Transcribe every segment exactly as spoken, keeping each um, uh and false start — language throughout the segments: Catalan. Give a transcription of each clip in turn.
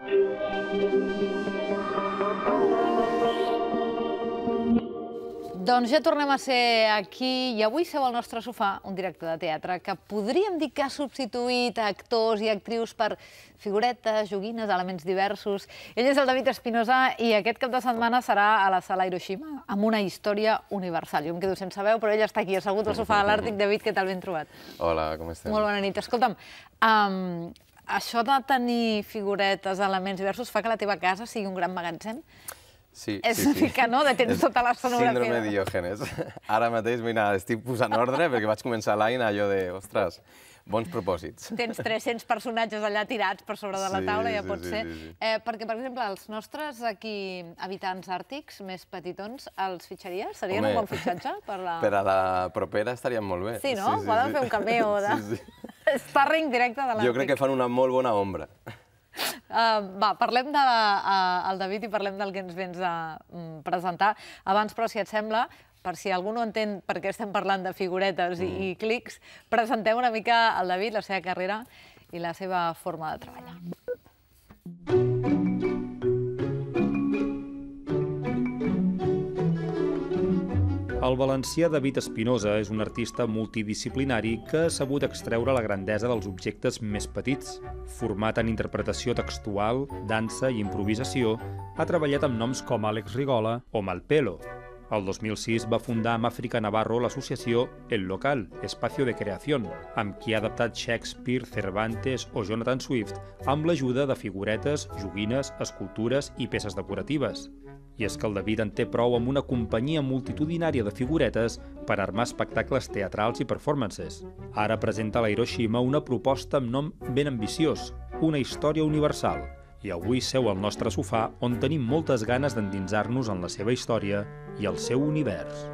Doncs ja tornem a ser aquí i avui seu al nostre sofà un director de teatre que podríem dir que ha substituït actors i actrius per figuretes, joguines, elements diversos. Ell és el David Espinosa i aquest cap de setmana serà a la Sala Hiroshima amb una història universal. Jo em quedo sense veu, però ell està aquí assegut al sofà de l'Àrtic. David, què tal? Ben trobat. Hola, com estem? Molt bona nit. Escolta'm, um, això de tenir figuretes, elements diversos, fa que la teva casa sigui un gran magatzem? Sí, és sí, una sí. mica, no?, de tens tota la sonografia. Síndrome Diògenes. Ara mateix, mira, estic posant ordre perquè vaig començar l'any allò de, ostres, bons propòsits. Tens tres-cents personatges allà tirats per sobre de la taula, ja Sí, pot sí, ser. sí, sí. Eh, perquè, per exemple, els nostres aquí habitants àrtics, més petitons, els fitxaries? Serien Home, un bon fitxatge per la... Per a la propera estarien molt bé. Sí, no? Poden fer un cameo de... Sí, sí. Starring directe de l'Àrtic. Jo crec que fan una molt bona ombra. Uh, va, parlem del uh, David i parlem del que ens vens a um, presentar. Abans, però, si et sembla, per si algú no entén per què estem parlant de figuretes i, i clics, presentem una mica el David, la seva carrera i la seva forma de treballar. El valencià David Espinosa és un artista multidisciplinari que ha sabut extreure la grandesa dels objectes més petits. Format en interpretació textual, dansa i improvisació, ha treballat amb noms com Àlex Rigola o Malpelo. El dos mil sis va fundar amb Àfrica Navarro l'associació El Local, Espacio de Creación, amb qui ha adaptat Shakespeare, Cervantes o Jonathan Swift amb l'ajuda de figuretes, joguines, escultures i peces decoratives. I és que el David en té prou amb una companyia multitudinària de figuretes per armar espectacles teatrals i performances. Ara presenta a la Hiroshima una proposta amb nom ben ambiciós, una història universal. I avui seu al nostre sofà on tenim moltes ganes d'endinsar-nos en la seva història i el seu univers.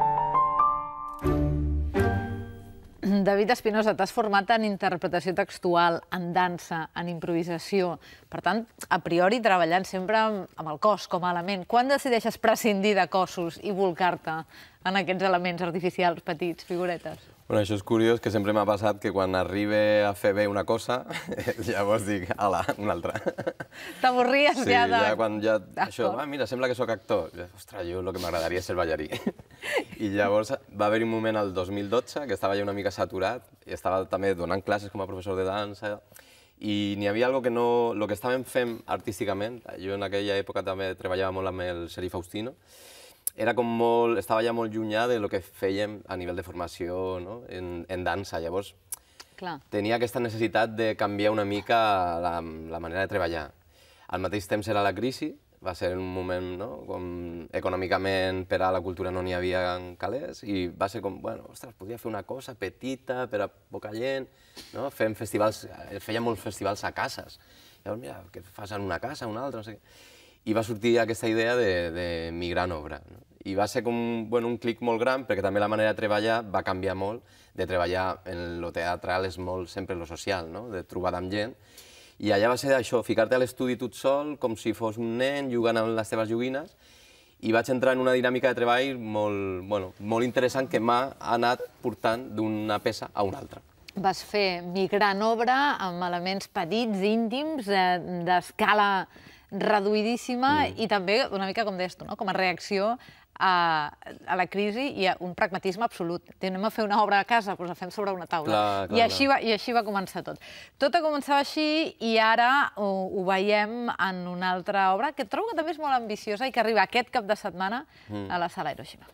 David Espinosa, t'has format en interpretació textual, en dansa, en improvisació. Per tant, a priori, treballant sempre amb el cos com a element. Quan decideixes prescindir de cossos i volcar-te en aquests elements artificials petits, figuretes? Bueno, això és curiós, que sempre m'ha passat que quan arribe a fer bé una cosa, llavors dic, ala, una altra. T'avorries ja de... Sí, ja quan ja... Això, ah, mira, sembla que sóc actor. Ostres, jo el que m'agradaria és ser ballarí. I llavors va haver-hi un moment al dos mil dotze que estava ja una mica saturat i estava també donant classes com a professor de dansa i n'hi havia algo que no... El que estàvem fent artísticament, jo en aquella època també treballava molt amb el Sergi Faustino, era com molt, estava ja molt llunyà de lo que fèiem a nivell de formació, no? en, en dansa. Llavors, Clar. tenia aquesta necessitat de canviar una mica la, la manera de treballar. Al mateix temps era la crisi, va ser un moment, no? Com econòmicament per a la cultura no n'hi havia calés i va ser com, bueno, ostres, podria fer una cosa petita per a poca gent, no? Fem festivals, feia molts festivals a cases. Llavors, mira, què fas en una casa, una altra, no sé què. I va sortir aquesta idea de, de migrar en obra. No? I va ser com bueno, un clic molt gran, perquè també la manera de treballar va canviar molt, de treballar en lo teatral és molt sempre lo social, no? De trobada amb gent. I allà va ser això, ficar-te a l'estudi tot sol, com si fos un nen jugant amb les teves joguines, i vaig entrar en una dinàmica de treball molt, bueno, molt interessant que m'ha anat portant d'una peça a una altra. Vas fer migrar en obra amb elements petits, íntims, d'escala reduïdíssima mm. i també una mica com deies tu, no? Com a reacció a, a la crisi i a un pragmatisme absolut. Anem a fer una obra a casa, doncs la fem sobre una taula. Clar, clar, I, així va, I així va començar tot. Tot ha començat així i ara ho, ho veiem en una altra obra que trobo que també és molt ambiciosa i que arriba aquest cap de setmana mm. a la Sala Hiroshima.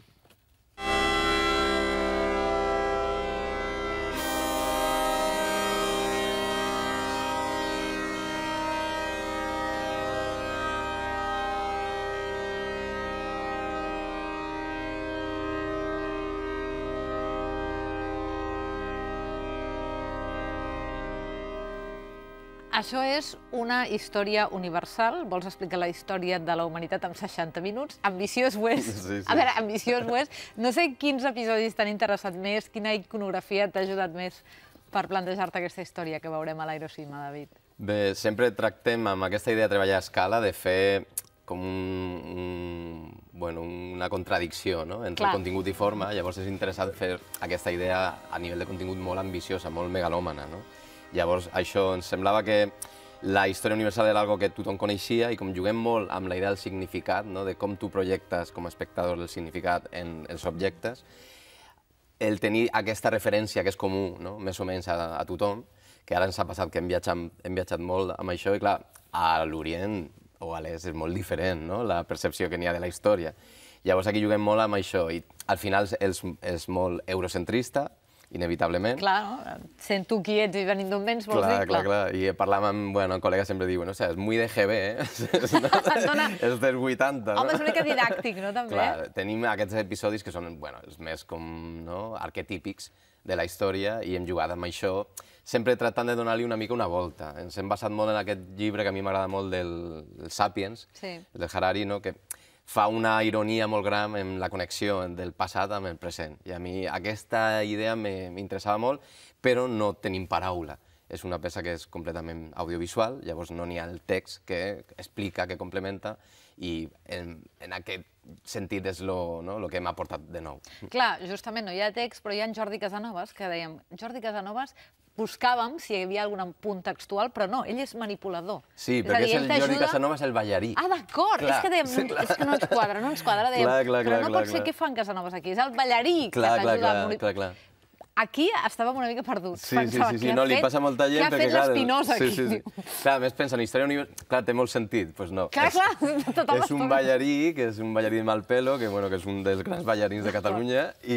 Això és una història universal. Vols explicar la història de la humanitat en seixanta minuts? Ambiciós ho és. Sí, sí. A veure, ambiciós ho és. No sé quins episodis t'han interessat més, quina iconografia t'ha ajudat més per plantejar-te aquesta història que veurem a la Hiroshima, David. Bé, sempre tractem amb aquesta idea de treballar a escala, de fer com un, un, bueno, una contradicció, no? Entre Clar. contingut i forma. Llavors és interessant fer aquesta idea a nivell de contingut molt ambiciosa, molt megalòmana, no? Llavors, això ens semblava que la història universal era algo que tothom coneixia i com juguem molt amb la idea del significat, no? De com tu projectes com a espectador el significat en els objectes, el tenir aquesta referència que és comú, no? Més o menys a, a tothom, que ara ens ha passat que hem viatjat, hem viatjat molt amb això i clar, a l'Orient o a l'Est és molt diferent, no? La percepció que n'hi ha de la història. Llavors aquí juguem molt amb això i al final és, és molt eurocentrista, inevitablement. Clar, no? Sent tu qui ets i venint d'on vens, vols clar, dir? Clar, clar, clar. I parlàvem amb... Bueno, el col·lega sempre diu, no sé, és muy de G B, eh? Dona... És dels vuitanta, no? Home, és una mica didàctic, no, també? Clar, tenim aquests episodis que són, bueno, els més com, no?, arquetípics de la història i hem jugat amb això, sempre tractant de donar-li una mica una volta. Ens hem basat molt en aquest llibre que a mi m'agrada molt del, del Sapiens, sí. del Harari, no?, que fa una ironia molt gran en la connexió del passat amb el present. I a mi aquesta idea m'interessava molt, però no tenim paraula. És una peça que és completament audiovisual, llavors no n'hi ha el text que explica, que complementa, i en, en aquest sentit és lo, no, lo que m'ha portat de nou. Clar, justament no hi ha text, però hi ha en Jordi Casanovas, que dèiem, Jordi Casanovas buscàvem si hi havia algun punt textual, però no, ell és manipulador. Sí, és perquè dir, és el Jordi Casanovas el ballarí. Ah, d'acord, és, que dèiem, sí, és que no ens quadra, no ens quadra, dèiem, clar, clar, però clar, no clar, pot ser clar. què fan Casanovas aquí, és el ballarí clar, que t'ajuda a morir. Clar, clar, clar. Aquí estàvem una mica perduts. Sí, sí, sí, sí, no, li passa molta gent. Què ha fet l'Espinosa aquí? Sí, sí, sí. Clar, a més pensa, en història universal, clar, té molt sentit, doncs no. Clar, clar, tota És un ballarí, que és un ballarí de mal pelo, que, bueno, que és un dels grans ballarins de Catalunya, i,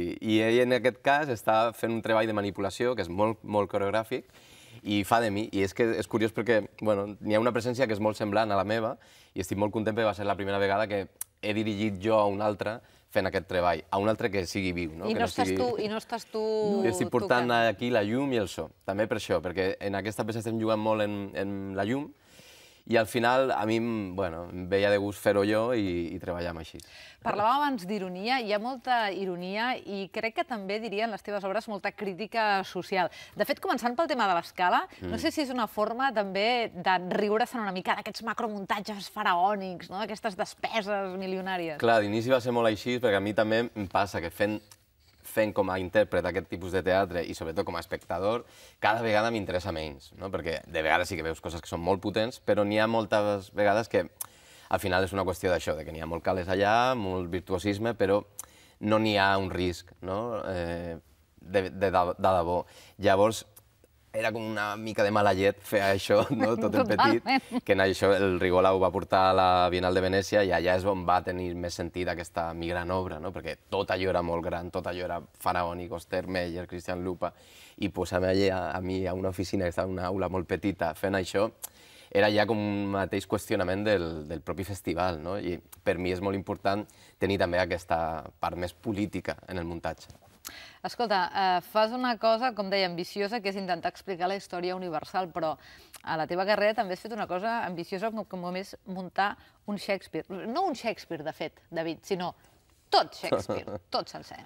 i ell en aquest cas està fent un treball de manipulació, que és molt, molt coreogràfic, i fa de mi, i és que és curiós perquè, bueno, n'hi ha una presència que és molt semblant a la meva, i estic molt content perquè va ser la primera vegada que he dirigit jo a un altre fent aquest treball, a un altre que sigui viu. No? I, que no no sigui... tu, I no estàs tu no, I estic portant tocant. aquí la llum i el so, també per això, perquè en aquesta peça estem jugant molt en, en la llum, i al final a mi bueno, em veia de gust fer-ho jo i, i treballar amb així. Parlàvem abans d'ironia, hi ha molta ironia i crec que també, diria, en les teves obres, molta crítica social. De fet, començant pel tema de l'escala, mm. no sé si és una forma també de riure-se'n una mica d'aquests macromuntatges faraònics, no? D'aquestes despeses milionàries. Clar, d'inici va ser molt així, perquè a mi també em passa que fent fent com a intèrpret aquest tipus de teatre i sobretot com a espectador, cada vegada m'interessa menys, no? Perquè de vegades sí que veus coses que són molt potents, però n'hi ha moltes vegades que al final és una qüestió d'això, de que n'hi ha molt calés allà, molt virtuosisme, però no n'hi ha un risc, no? Eh, de, de, de, de debò. Llavors, era com una mica de mala llet fer això, no? Tot en petit, que en això el Rigola ho va portar a la Bienal de Venècia i allà és on va tenir més sentit aquesta mi gran obra, no? Perquè tot allò era molt gran, tot allò era faraònic, Oster, Meyer, Christian Lupa, i posar-me allà a mi a una oficina que estava en una aula molt petita fent això, era ja com un mateix qüestionament del, del propi festival, no? I per mi és molt important tenir també aquesta part més política en el muntatge. Escolta, eh, fas una cosa, com deia, ambiciosa, que és intentar explicar la història universal, però a la teva carrera també has fet una cosa ambiciosa com, com és muntar un Shakespeare. No un Shakespeare, de fet, David, sinó tot Shakespeare, tot sencer.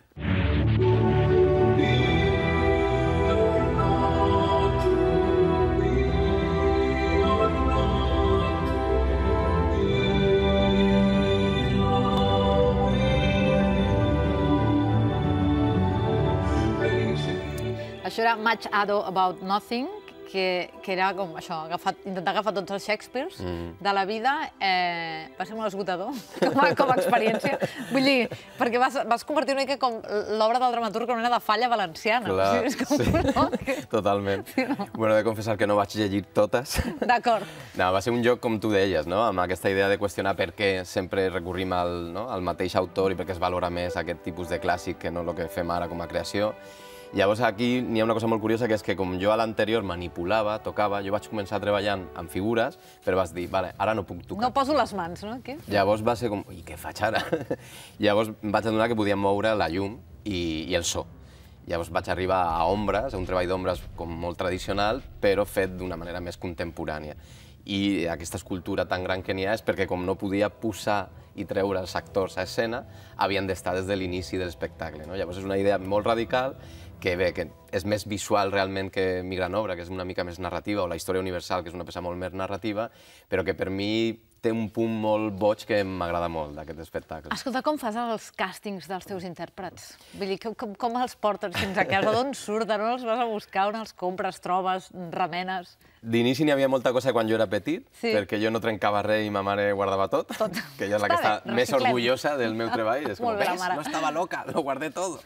Això era Much Ado About Nothing, que, que era com això, agafar, intentar agafar tots els Shakespeares mm. de la vida. Eh, va ser molt esgotador com a, com a experiència. Vull dir, perquè vas, vas convertir una mica com l'obra del dramaturg en una mena de falla valenciana. Clar, o sigui, és com, sí, no? Totalment. Sí, no? Bueno, he de confessar que no vaig llegir totes. D'acord. No, va ser un joc, com tu deies, no? Amb aquesta idea de qüestionar per què sempre recurrim al, no? al mateix autor i per què es valora més aquest tipus de clàssic que no el que fem ara com a creació. Llavors aquí n'hi ha una cosa molt curiosa, que és que com jo a l'anterior manipulava, tocava, jo vaig començar treballant amb figures, però vas dir, vale, ara no puc tocar. No poso les mans, no? Aquí? Llavors va ser com, i què faig ara? Llavors em vaig adonar que podíem moure la llum i, i el so. Llavors vaig arribar a ombres, a un treball d'ombres com molt tradicional, però fet d'una manera més contemporània. I aquesta escultura tan gran que n'hi ha és perquè com no podia posar i treure els actors a escena, havien d'estar des de l'inici de l'espectacle. No? Llavors és una idea molt radical, que bé, que és més visual realment que mi gran obra, que és una mica més narrativa, o la història universal, que és una peça molt més narrativa, però que per mi té un punt molt boig que m'agrada molt d'aquest espectacle. Escolta, com fas els càstings dels teus intèrprets? Vull dir, com, com els portes fins a casa? D'on surten? On els vas a buscar? On els compres? Trobes? Remenes? D'inici n'hi havia molta cosa quan jo era petit, Sí. perquè jo no trencava res i ma mare guardava tot, Tot. que ella és la que Està està bé, més reciclem. orgullosa del meu treball. És com, Molt bé, la ves, mare. no estava loca, lo guardé todo.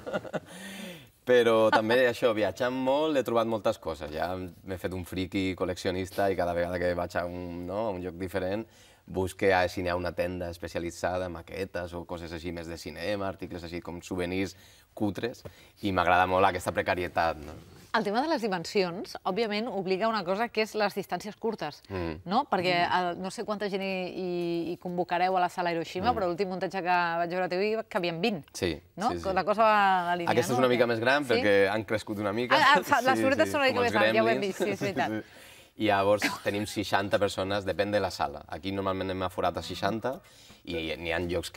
Però també això, viatjant molt, he trobat moltes coses. Ja m'he fet un friki col·leccionista i cada vegada que vaig a un, no, a un lloc diferent busque a si n'hi ha una tenda especialitzada en maquetes o coses així més de cinema, articles així com souvenirs cutres, i m'agrada molt aquesta precarietat, no? El tema de les dimensions, òbviament, obliga a una cosa que és les distàncies curtes, Mm. no? Perquè eh, no sé quanta gent hi, hi, hi convocareu a la sala Hiroshima, però l'últim muntatge que vaig veure a T V hi cabien vint, Sí, no? sí, sí. La cosa va a la línia, Aquesta és no? una mica més gran Sí? perquè han crescut una mica. Ah, ah, les floretes són una mica com més els grans, ja ho hem gremlins. vist, sí, és veritat. I llavors tenim seixanta persones, depèn de la sala. Aquí normalment hem aforat a seixanta i n'hi ha llocs que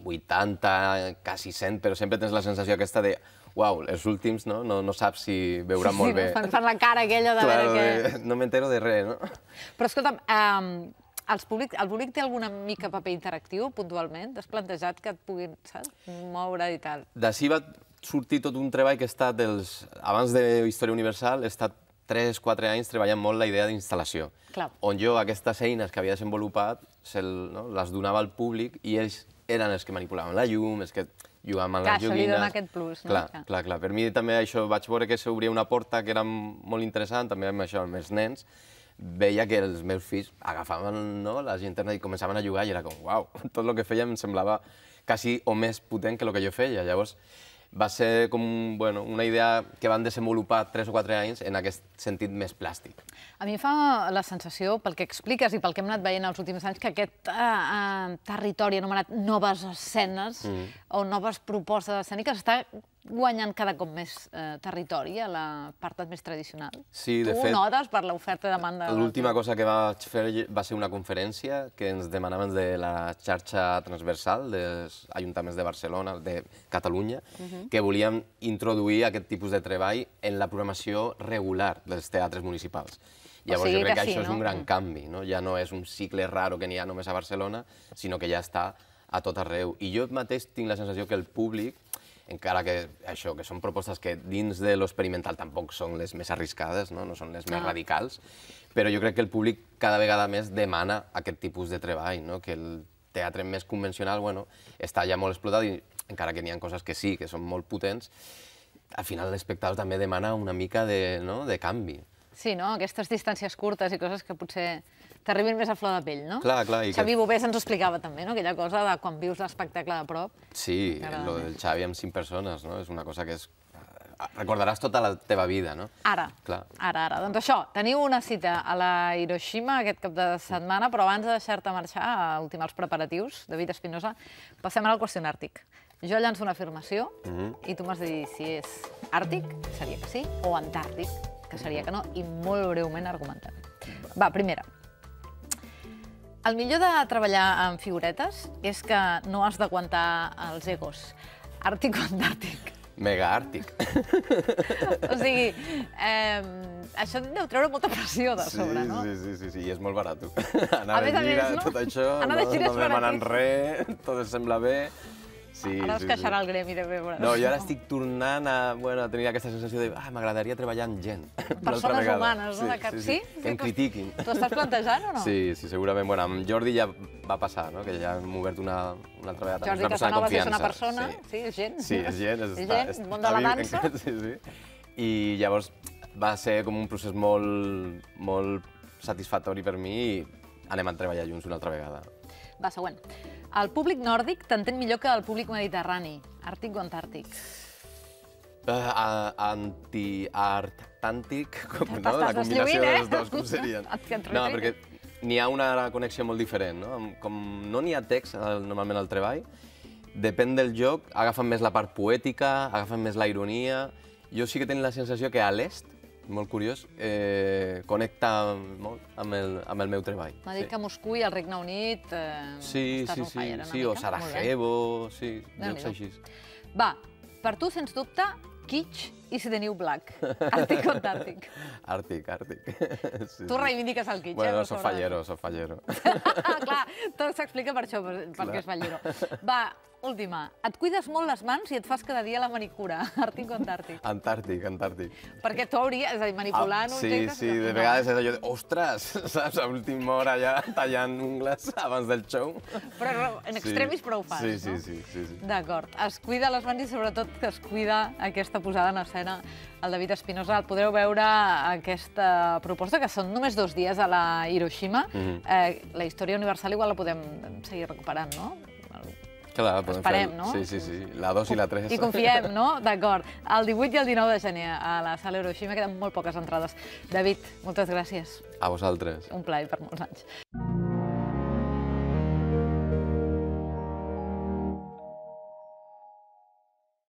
vuitanta, quasi cent, però sempre tens la sensació aquesta de uau, els últims no, no, no saps si veuran molt bé. Sí, fan, fan la cara aquella de Claro, veure de, no m'entero de res, no? Però escolta'm, eh, els públic, el públic té alguna mica paper interactiu, puntualment? T'has plantejat que et puguin, saps, moure i tal? D'ací va sortir tot un treball que he estat, dels, abans de Història Universal, he estat tres quatre anys treballant molt la idea d'instal·lació, Clar. on jo aquestes eines que havia desenvolupat se, no, les donava al públic i ells eren els que manipulaven la llum, els que jugaven amb Clar, les això li joguines. dona aquest plus, no? Clar, Clar. clar, clar. Per mi també això, vaig veure que s'obria una porta que era molt interessant, també amb això, amb els nens, veia que els meus fills agafaven no, les llanternes i començaven a jugar i era com, uau, tot el que feia em semblava quasi o més potent que el que jo feia. Llavors, va ser com bueno, una idea que van desenvolupar tres o quatre anys en aquest sentit més plàstic. A mi em fa la sensació, pel que expliques i pel que hem anat veient els últims anys, que aquest eh, eh, territori anomenat noves escenes mm. o noves propostes escèniques està guanyant cada cop més eh, territori a la part més tradicional. Sí, de tu fet, ho notes per l'oferta i demanda? l'última cosa que vaig fer va ser una conferència que ens demanaven de la xarxa transversal dels ajuntaments de Barcelona, de Catalunya, uh-huh. que volíem introduir aquest tipus de treball en la programació regular dels teatres municipals. Llavors, sigui jo crec que, que sí, això és no? un gran canvi, no? Ja no és un cicle raro que n'hi ha només a Barcelona, sinó que ja està a tot arreu. I jo mateix tinc la sensació que el públic, encara que això, que són propostes que dins de l'experimental tampoc són les més arriscades, no, no són les més Ah. radicals, però jo crec que el públic cada vegada més demana aquest tipus de treball, no? Que el teatre més convencional bueno, està ja molt explotat i encara que n'hi ha coses que sí, que són molt potents, al final l'espectador també demana una mica de, no? de canvi. Sí, no? Aquestes distàncies curtes i coses que potser t'arribin més a flor de pell, no? Clar, clar. I Xavi que... Bové se'ns ho explicava també, no? Aquella cosa de quan vius l'espectacle de prop. Sí, M'agrada lo més. del Xavi amb cinc persones, no? És una cosa que és... recordaràs tota la teva vida, no? Ara, Clar. ara, ara. Doncs això, teniu una cita a la Hiroshima aquest cap de setmana, però abans de deixar-te marxar a ultimar els preparatius, David Espinosa, passem ara al qüestionari àrtic. Jo llanço una afirmació Mhm. i tu m'has de dir si és àrtic, que seria que sí, o antàrtic, que seria que no, i molt breument argumentant. Va, primera. El millor de treballar amb figuretes és que no has d'aguantar els egos. Àrtic o antàrtic? Mega àrtic. O sigui, eh, això et deu treure molta pressió de sobre, no? Sí, sí, sí, sí, i és molt barat. Anar A més a de gira, més, no? tot això, Anar de no, gira és no demanen baratíssim. res, tot es sembla bé. Sí, Ara es sí, queixarà sí. el gremi de veure. No, jo ara estic tornant a, bueno, a tenir aquesta sensació de ah, m'agradaria treballar amb gent. una altra Persones vegada. humanes, no? De cap... Sí, sí, sí. Que em critiquin. T'ho estàs plantejant o no? Sí, sí, segurament. Bueno, amb Jordi ja va passar, no? Que ja hem obert una, una altra vegada. Jordi una persona de Casanovas és una confiança, persona, sí. sí, és gent. Sí, és gent. És, És està, gent, està món de la viu dansa. encara, Sí, sí. I llavors va ser com un procés molt, molt satisfactori per mi i anem a treballar junts una altra vegada. Va, següent. El públic nòrdic t'entén millor que el públic mediterrani. Àrtic o antàrtic? Uh, Anti-art-tàntic, com, no? T'estàs La combinació deslluint, eh? dels dos, com serien? Et- et No, retrenyes. perquè n'hi ha una connexió molt diferent, no? Amb- Com no n'hi ha text al- normalment al treball, depèn del joc, agafen més la part poètica, agafen més la ironia. Jo sí que tinc la sensació que a l'est, molt curiós, eh, connecta molt amb el, amb el meu treball. M'ha dit sí. que Moscou i el Regne Unit eh, Sí, estàs sí, on sí, fire, una sí, mica. o Molt bé. Sarajevo, sí, Déu-n'hi-do. llocs així. Va, per tu, sens dubte, kitsch i si teniu black. Àrtic o antàrtic? Àrtic, àrtic. Tu reivindiques el kitsch, eh? Bueno, soc fallero, soc fallero. Clar, tot s'explica per això, per què és fallero. Va, última. Et cuides molt les mans i et fas cada dia la manicura. Àrtic o antàrtic? Antàrtic, antàrtic. Perquè tu hauries, és a dir, manipulant objectes... Sí, sí, de vegades és allò de, ostres, saps, a última hora ja tallant ungles abans del show. Però en extremis però ho fas, sí, no? Sí, sí, sí. D'acord. Es cuida les mans i sobretot que es cuida aquesta posada en escena. El David Espinosa, el podreu veure aquesta proposta, que són només dos dies a la Hiroshima. La història universal igual la podem seguir recuperant, no? Clar, podem fer... Esperem, no? Sí, sí, sí. La dos i la tres. I confiem, no? D'acord. El divuit i el dinou de gener a la sala Hiroshima queden molt poques entrades. David, moltes gràcies. A vosaltres. Un plaer per molts anys.